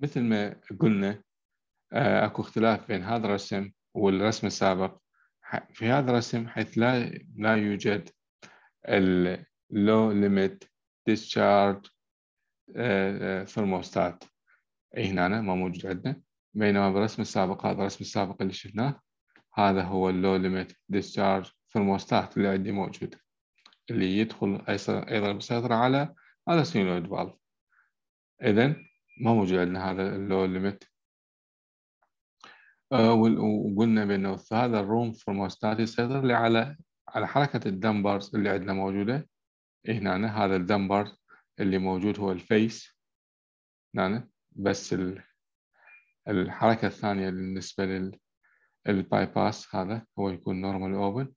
مثل ما قلنا اكو اختلاف بين هذا الرسم والرسم السابق. في هذا الرسم حيث لا يوجد ال low limit discharge thermostat، اي هنا ما موجود عندنا. بينما بالرسم السابق، هذا الرسم السابق اللي شفناه، هذا هو اللو ليميت ديسشارج ثرموستات اللي عندي موجود، اللي يدخل ايضا بيسيطر على هذا السينويد فالف. اذا ما موجود عندنا هذا اللو ليميت. وقلنا بانه هذا الروم ثرموستات يسيطر لي على حركه الدمبرز اللي عندنا موجوده. هنا هذا الدمبر اللي موجود هو الفيس هنا، بس الحركه الثانيه بالنسبه للباي باس هذا هو يكون نورمال اوبن،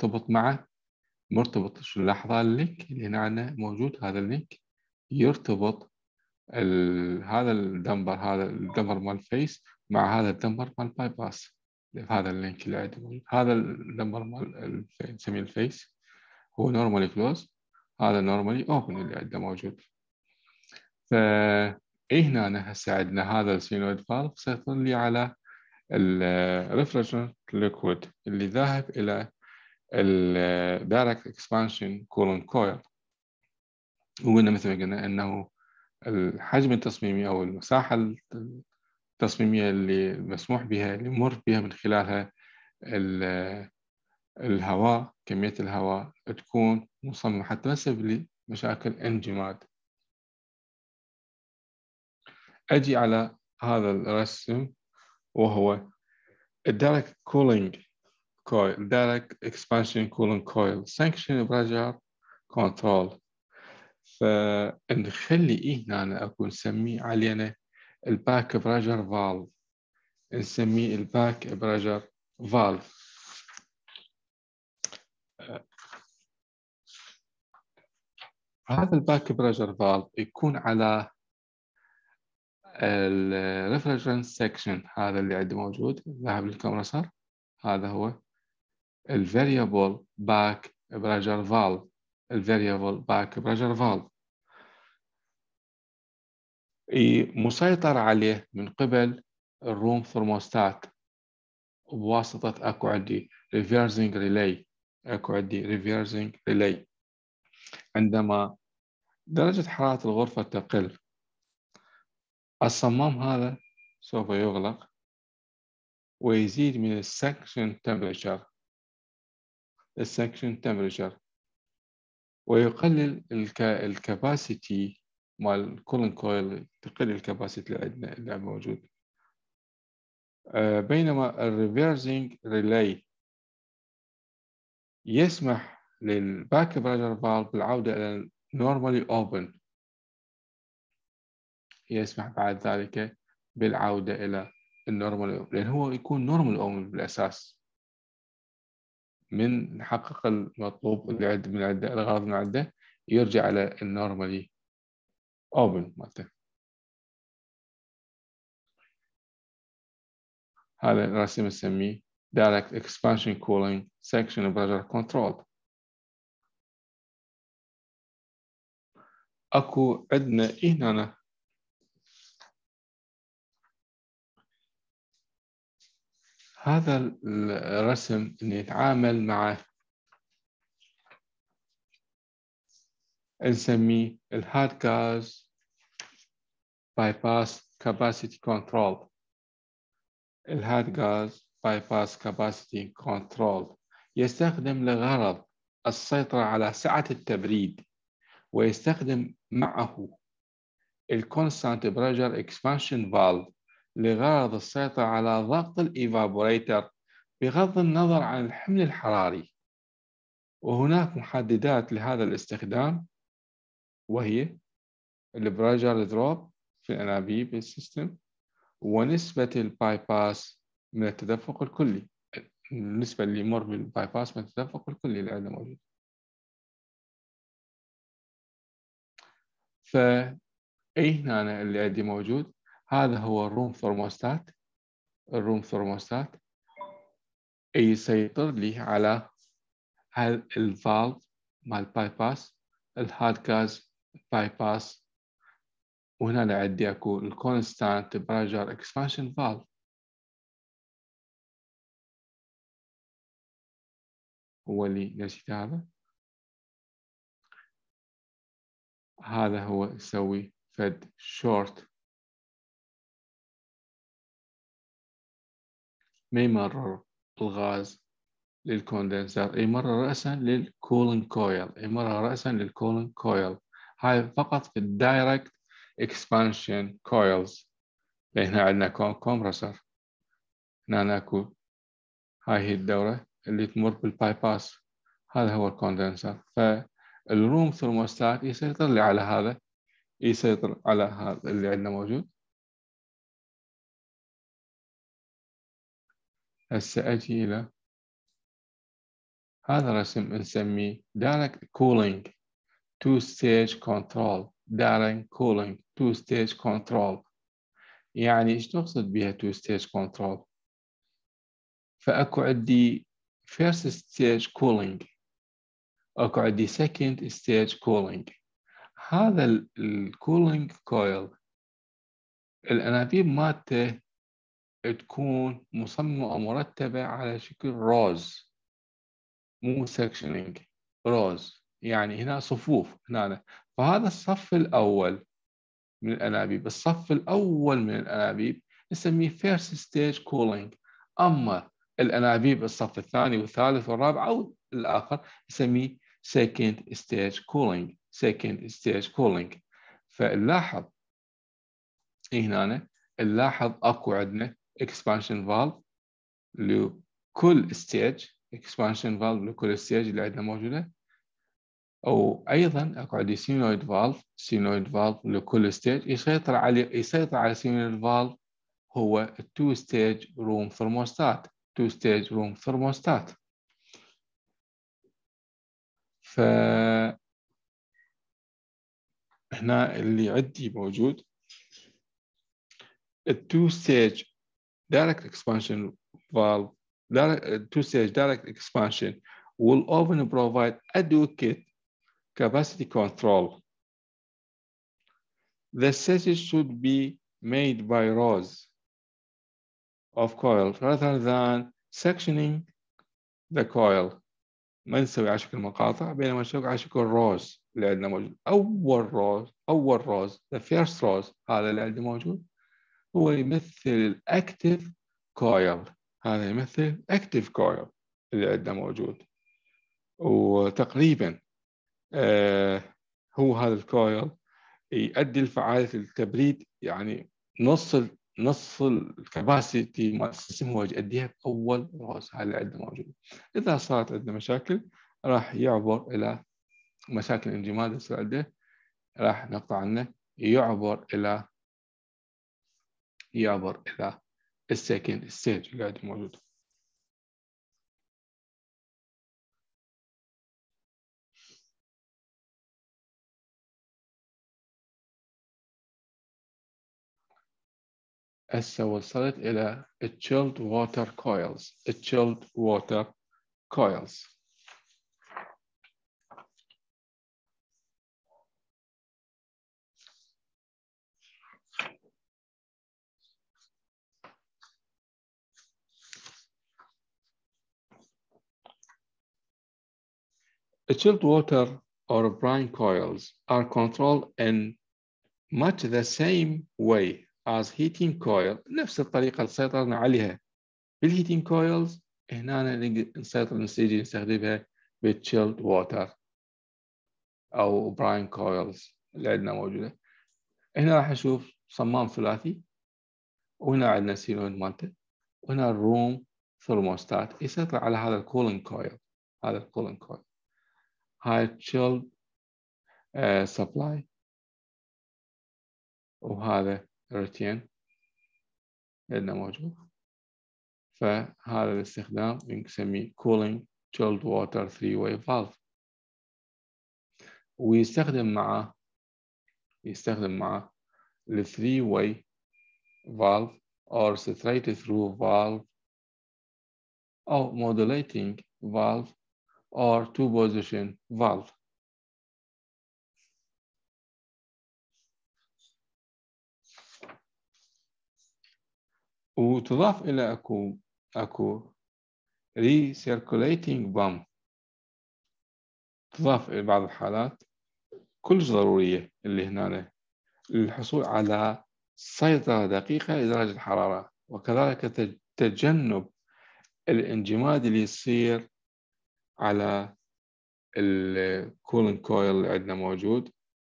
مرتبط شو اللحظة اللينك اللي هنا عندنا موجود. هذا اللينك يرتبط هذا الدمبر مال فيس مع هذا الدمبر مال باي باس. هذا اللينك اللي عندنا موجود، هذا الدمبر مال نسميه الفيس هو نورمالي كلوز، هذا نورمالي اوبن اللي عندنا موجود. هنا هسه عندنا هذا السينويد فالف سيطر لي على الريفرجرنت ليكويد اللي ذاهب إلى الدايركت اكسبانشن كولون كويل. وقلنا مثل ما قلنا أنه الحجم التصميمي أو المساحة التصميمية اللي مسموح بها، اللي يمر بها من خلالها الهواء، كمية الهواء تكون مصممة حتى تناسب لمشاكل انجماد. أجي على هذا الرسم وهو الدايركت كولينج كويل، دايركت اكسبانشن كولون كويل، سانكشن بريشر كنترول. فنخلي هنا أكون نسميه علينا الباك بريشر فالف، نسميه الباك بريشر فالف. هذا الباك بريشر فالف يكون على الريفرجرنت سكشن، هذا اللي عندي موجود ذهب للكمبرسر، هذا هو الفاريبل باك بريشر فالف. الفاريبل باك بريشر فالف مسيطر عليه من قبل الروم ثرموستات بواسطة أكو عندي reversing relay. أكو عندي reversing relay. عندما درجة حرارة الغرفة تقل، الصمام هذا سوف يغلق ويزيد من السكشن temperature ويقلل الكاباسيتي مال الكولن كويل، تقلل الكاباسيتي اللي عندنا اللي موجود. بينما الريفيرسينج ريلاي يسمح للباك بريشر فالف بالعودة إلى normally open، يسمح بعد ذلك بالعودة إلى النورمال، لأن هو يكون نورمال أوبن بالأساس من نحقق المطلوب اللي عنده الغرض من عنده، يرجع إلى النورمالي أوبن مالته. هذا الرسم نسميه Direct Expansion Cooling Section Pressure Control. أكو عندنا هنا هذا الرسم اللي يتعامل مع نسميه الهاد غاز بايباس كاباسيتي كنترول. الهاد غاز بايباس كاباسيتي كنترول يستخدم لغرض السيطرة على سعة التبريد، ويستخدم معه الكونستانت بريشر اكسبانشن فالف لغرض السيطرة على ضغط الإيفابوريتر بغض النظر عن الحمل الحراري. وهناك محددات لهذا الاستخدام، وهي البريشر دروب في الأنابيب السيستم، ونسبة الباي باس من التدفق الكلي، النسبة اللي يمر بالباي باس من التدفق الكلي اللي عندنا موجود. هنا اللي عندي موجود هذا هو الروم ثرموستات. الروم ثرموستات يسيطر لي على هذا الفالف مال باي باس، الهاد غاز باي باس وهنا لعندي أكو الكونستانت بريشر اكسبانشن فالف. هو اللي نسيت هذا هو يسوي فد شورت، ما يمرر الغاز للكوندنسر، يمرر رأسا للكولينج كويل، يمرر رأسا للكولينج كويل. هاي فقط في الدايركت اكسبانشن كويلز. هنا عندنا كومبرسر، هنا أكو هاي هي الدورة اللي تمر بالباي باس، هذا هو الكوندنسر. فالروم ثرموستات يسيطر لي على هذا، يسيطر على هذا اللي عندنا موجود. هسه أجي إلى هذا رسم نسميه direct cooling two stage control. direct cooling two stage control يعني إيش نقصد بها two stage control؟ فأكو عندي first stage cooling، أكو عندي second stage cooling. هذا الكولينج كويل الأنابيب مالته تكون مصممة أو مرتبة على شكل روز، مو سكشنينج، روز يعني هنا صفوف هنا. فهذا الصف الأول من الأنابيب، الصف الأول من الأنابيب نسميه first stage cooling. أما الأنابيب الصف الثاني والثالث والرابع أو الآخر نسميه second stage cooling. second stage cooling. فنلاحظ هنا نلاحظ أكو عندنا expansion valve لكل stage، expansion valve لكل stage اللي عندنا موجودة. أو أيضا أكو عندي سينويد فالف، سينويد فالف لكل ستيج يسيطر على سينويد فالف هو التو ستيج روم ثرموستات، تو ستيج روم ثرموستات. ف هنا اللي عندي موجود التو ستيج direct expansion valve، two stage direct expansion will often provide adequate capacity control. The stages should be made by rows of coil rather than sectioning the coil. ما نسوي على شكل مقاطع، بينما نسوي على شكل روز اللي عندنا موجود. أول روز the first rows هذا اللي عندنا موجود هو يمثل الأكتيف كويل، هذا يمثل أكتيف كويل اللي عندنا موجود. وتقريبا هو هذا الكويل يؤدي لفعالية التبريد، يعني نص الكباسيتي مال السيستم هو يؤديها بأول راس. هذا اللي عندنا موجود. إذا صارت عندنا مشاكل راح يعبر إلى مشاكل انجماد يصير عنده، راح نقطع عنه يعبر إلى السكند ستيج اللي عندنا موجود. هسه وصلت إلى chilled water coils. chilled water coils. Chilled water or brine coils are controlled in much the same way as heating coil. نفس الطريقة اللي سيطرنا عليها بالheating coils هنا نسيطر نستخدمها بالchilled water أو brine coils اللي عندنا موجودة. هنا راح نشوف صمام ثلاثي، وهنا عندنا سينويد مالته، وهنا الروم ثرموستات يسيطر على هذا الكولينج كويل. هذا الكولينج كويل هاي chilled supply، وهذا روتين عندنا موجود. فهذا الاستخدام نسميه cooling chilled water three-way valve. ويستخدم معه ال three-way valve or straight through valve أو modulating valve or two position valve. وتضاف إلى أكو recirculating pump، تضاف إلى بعض الحالات كلش ضرورية اللي هنا للحصول على سيطرة دقيقة لدرجة الحرارة، وكذلك تجنب الانجماد اللي يصير على الكولينج كويل اللي عندنا موجود.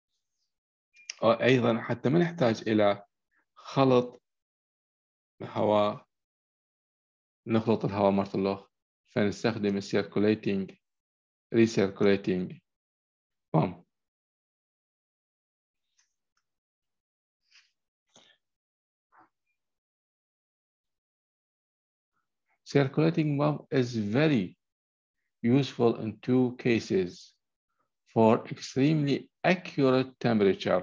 أيضا حتى ما نحتاج إلى خلط هواء، نخلط الهواء مرة الأخرى، فنستخدم السيركوليتنج recirculating pump. Circulating pump is very useful in two cases: for extremely accurate temperature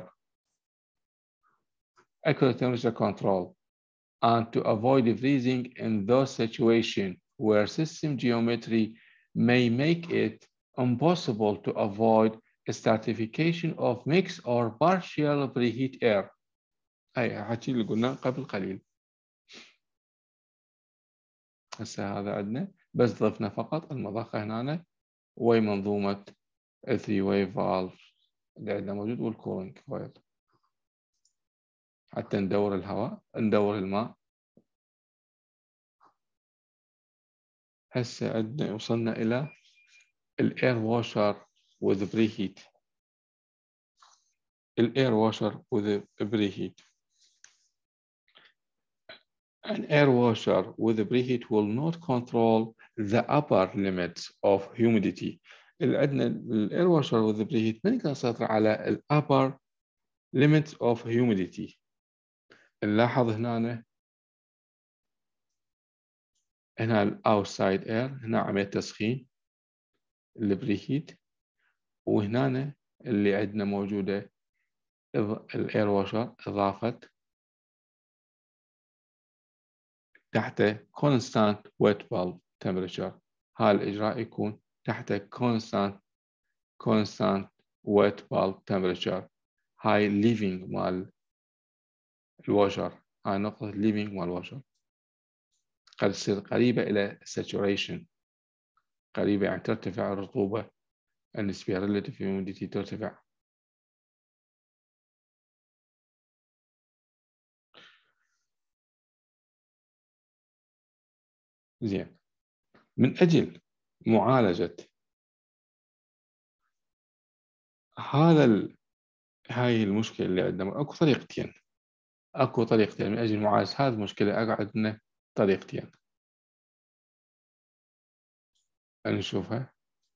control, and to avoid freezing in those situations where system geometry may make it impossible to avoid stratification of mixed or partial preheat air. أي حكي اللي قلنا قبل قليل. هسه هذا عندنا بس ضفنا فقط المضخة هنا ومنظومة 3-way valve اللي عندنا موجود والكولينج كويل حتى ندور الهواء ندور الماء. هسه عندنا وصلنا إلى الاير واشر with preheat. الاير واشر with preheat. An air washer with preheat will not control the upper limits of humidity. اللي عندنا الاير واشر with preheat ما نقدر نسيطر على ال upper limits of humidity. نلاحظ هنا ال outside air، هنا عملية تسخين البريهيت، وهنا اللي عندنا موجودة الاير واشر اضافت تحت constant wet bulb temperature. هذا الإجراء يكون تحت constant wet bulb temperature. هاي leaving مال الواشر، هاي نقطة leaving مال الواشر قد تصير قريبة إلى saturation، قريبة يعني ترتفع الرطوبة النسبية relative humidity ترتفع. زين، من أجل معالجة هاي المشكلة اللي عندنا أكو طريقتين من أجل معالجة هذه المشكلة. عندنا طريقتين نشوفها.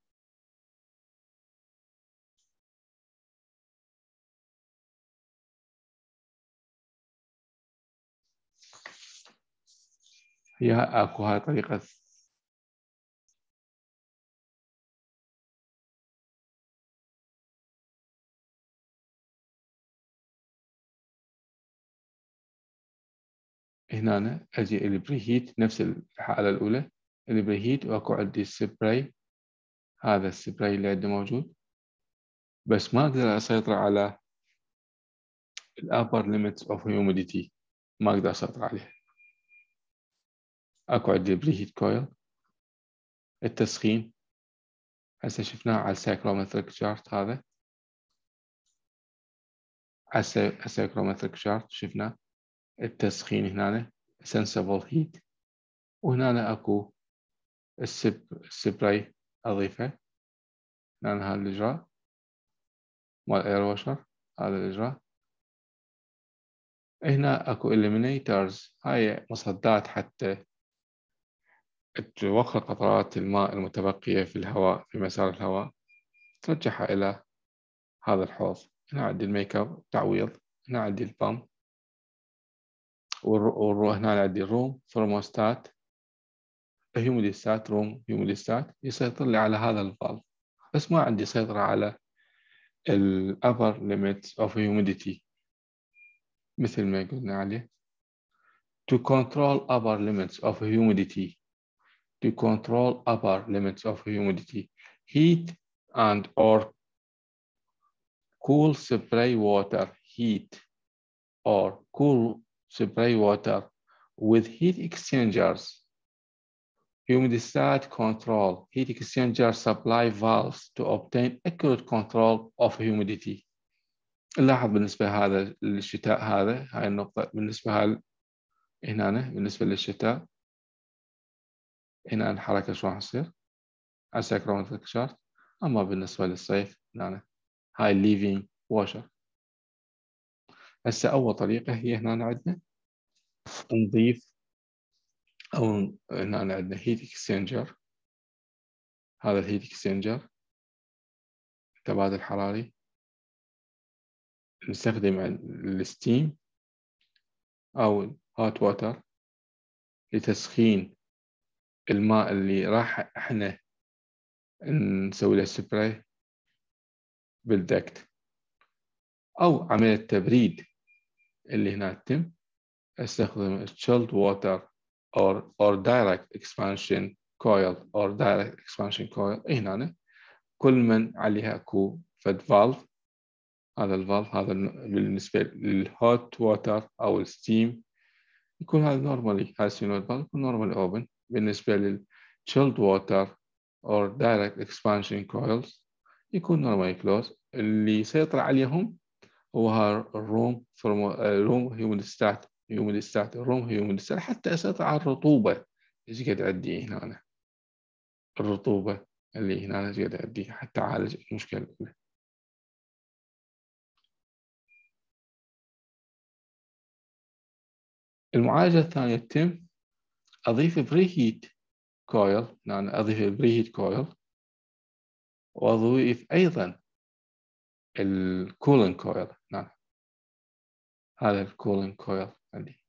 هي أكو هاي طريقة هنا أجي البريهيت نفس الحالة الأولى البريهيت، وأكو عندي السبراي. هذا السبراي اللي عندي موجود، بس ما أقدر أسيطر على upper limits of humidity، ما أقدر أسيطر عليه. أكو عندي البريهيت كويل التسخين، هسه شفناه على السايكرومتريك شارت. هذا على السايكرومتريك شارت شفنا التسخين هنا sensible heat، وهنا أكو السبراي أضيفه. هنا هذا الإجراء مال اير واشر، هذا الإجراء. هنا أكو eliminators، هاي مصدات حتى توخر قطرات الماء المتبقية في الهواء في مسار الهواء ترجعها إلى هذا الحوض. هنا عندي الميك اب تعويض، هنا عندي البامب، هنا عندي الروم ثرموستات هيوميديستات، روم هيوميديستات يسيطر لي على هذا الفالف، بس ما عندي سيطرة على ال upper limits of humidity مثل ما قلنا عليه. To control upper limits of humidity heat and or cool spray water with heat exchangers, humidistat control, heat exchanger supply valves to obtain accurate control of humidity. نلاحظ بالنسبة هذا للشتاء، هاي النقطة بالنسبة هنا بالنسبة للشتاء، هنا الحركة شو راح تصير على سايكرومتريك شارت. أما بالنسبة للصيف هنا هاي الليفينج واشر. هسه أول طريقة هي هنا عندنا نضيف، أو هنا عندنا هيت اكسشينجر. هذا الهيت اكسشينجر تبادل حراري، نستخدم الستيم أو الهوت واتر لتسخين الماء اللي راح احنا نسوي له سبراي بالدكت، أو عملية تبريد اللي هنا تتم. استخدم chilled water or direct expansion coil or direct expansion coil. هنا كل من عليها اكو فد فالف. هذا الفالف هذا بالنسبة للهوت واتر أو الستيم يكون هذا نورمالي، هذا السينود فالف يكون نورمالي اوبن. بالنسبة للchilled water or direct expansion coils يكون نورمالي كلوز. اللي يسيطر عليهم هو الروم هيوميدستات الروم هيوميدستات، حتى يسيطر على الرطوبة اللي قاعد عندي هنا، الرطوبة اللي هنا قاعد عندي حتى أعالج المشكلة الأولى. المعالجة الثانية تتم أضيف بريهيت كويل، يعني أضيف البريهيت كويل، وأضيف أيضا الكولن كويل. نعم هذا الكولن كويل عندي،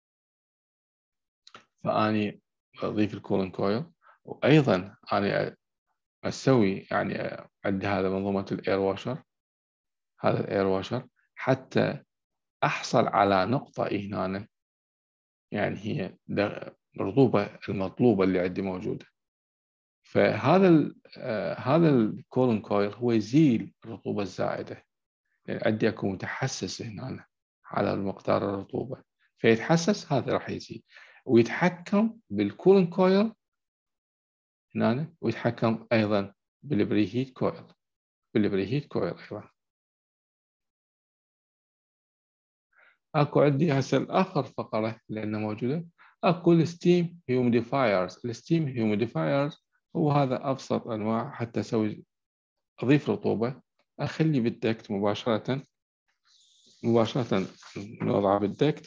فأني أضيف الكولن كويل. وأيضا أنا أسوي يعني عندي هذا منظومة الإير واشر، هذا الإير واشر حتى أحصل على نقطة هنا، يعني هي الرطوبة المطلوبة اللي عندي موجودة. فهذا هذا الكولن كويل هو يزيل الرطوبة الزائدة، يعني عندي أكون متحسس هنا على مقدار الرطوبة، فيتحسس هذا راح يزيد، ويتحكم بالكولن كويل هنا، ويتحكم أيضا بالبريهيت كويل، أيضا. اكو عندي هسه الاخر فقره لانه موجوده، اكو الستيم هيوميديفايرز. الستيم هيوميديفايرز هو هذا ابسط انواع حتى اسوي اضيف رطوبه، اخلي بالدكت مباشره نوضعه بالدكت.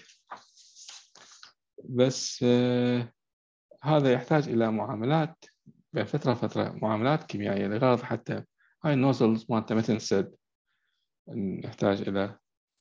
بس هذا يحتاج الى معاملات بين فتره معاملات كيميائيه لغرض حتى هاي النوزلز مالته ما تنسد، نحتاج الى،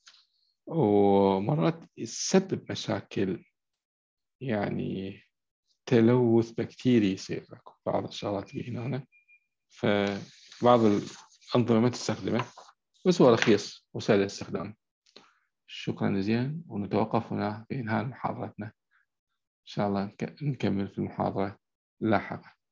ومرات يسبب مشاكل، يعني تلوث بكتيري يصير بعض الشغلات اللي هنا. فبعض الأنظمة ما تستخدمه، بس هو رخيص وسهل الاستخدام. شكرا جزيلا، ونتوقف هنا في إنهاء محاضرتنا. إن شاء الله نكمل في المحاضرة اللاحقة.